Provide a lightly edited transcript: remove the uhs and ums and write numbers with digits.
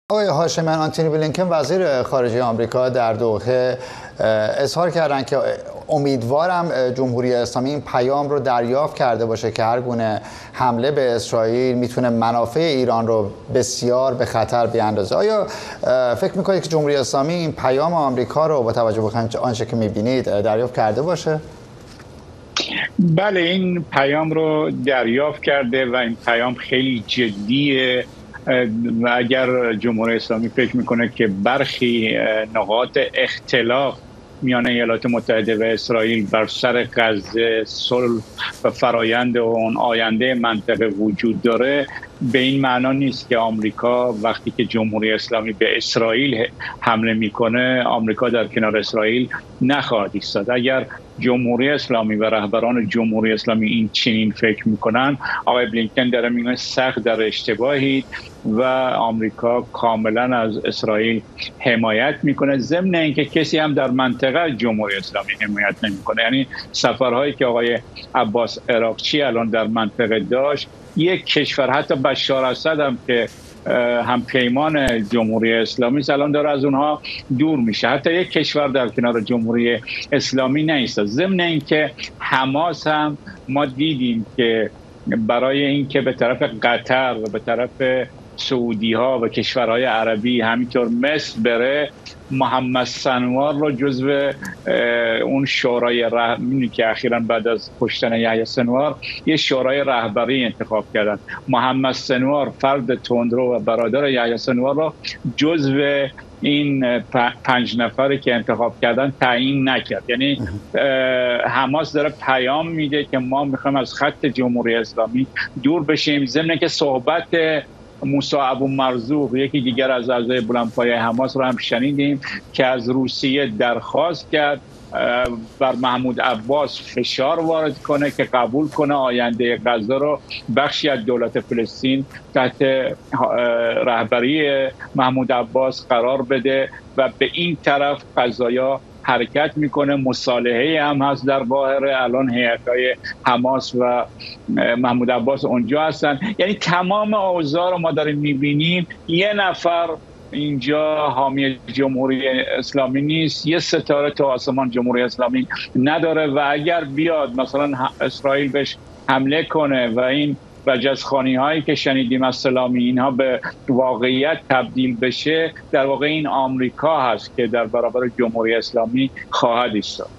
آقای هاشمی، آنتونی بلینکن وزیر خارجه آمریکا در دوحه اظهار کردند که امیدوارم جمهوری اسلامی این پیام رو دریافت کرده باشه که هر گونه حمله به اسرائیل میتونه منافع ایران رو بسیار به خطر بیاندازه. آیا فکر میکنید که جمهوری اسلامی این پیام آمریکا رو با توجه به آنچه که میبینید دریافت کرده باشه؟ بله، این پیام رو دریافت کرده و این پیام خیلی جدیه و اگر جمهوری اسلامی فکر میکنه که برخی نقاط اختلاف میان ایالات متحده و اسرائیل بر سر غزه، صلح و فرایند و اون آینده منطقه وجود داره، به این معنا نیست که آمریکا وقتی که جمهوری اسلامی به اسرائیل حمله میکنه آمریکا در کنار اسرائیل نخواهد ایستاد. اگر جمهوری اسلامی و رهبران جمهوری اسلامی این چنین فکر میکنن، آقای بلینکن داره میگه سخت در اشتباهید و آمریکا کاملا از اسرائیل حمایت میکنه، ضمن اینکه کسی هم در منطقه جمهوری اسلامی حمایت نمیکنه. یعنی سفرهایی که آقای عباس عراقچی الان در منطقه داشت، یک کشور حتی بشار اسد هم که هم پیمان جمهوری اسلامی الان داره از اونها دور میشه، حتی یک کشور در کنار جمهوری اسلامی نیست. ضمن اینکه حماس هم ما دیدیم که برای اینکه به طرف قطر و به طرف سعودی ها و کشورهای عربی همینطور مصر بره، محمد سنوار رو جزو اون شورای رهبری که اخیراً بعد از کشتن یحیی سنوار یه شورای رهبری انتخاب کردن، محمد سنوار فرد تندرو و برادر یحیی سنوار رو جزو این 5 نفری که انتخاب کردن تعیین نکرد. یعنی حماس داره پیام میده که ما میخوایم از خط جمهوری اسلامی دور بشیم، ضمن که صحبت موسی ابو مرزوق یکی دیگر از اعضای بلندپایه حماس رو هم شنیدیم که از روسیه درخواست کرد بر محمود عباس فشار وارد کنه که قبول کنه آینده غزه رو بخشی از دولت فلسطین تحت رهبری محمود عباس قرار بده و به این طرف قضایا حرکت میکنه. مصالحه هم هست در قاهره، الان هیئت‌های حماس و محمود عباس اونجا هستن. یعنی تمام اوضاع رو ما داریم میبینیم. یه نفر اینجا حامی جمهوری اسلامی نیست، یه ستاره تو آسمان جمهوری اسلامی نداره و اگر بیاد مثلا اسرائیل بهش حمله کنه و این رجزخوانی هایی که شنیدیم از سلامی اینها به واقعیت تبدیل بشه، در واقع این آمریکا هست که در برابر جمهوری اسلامی خواهد ایستاد.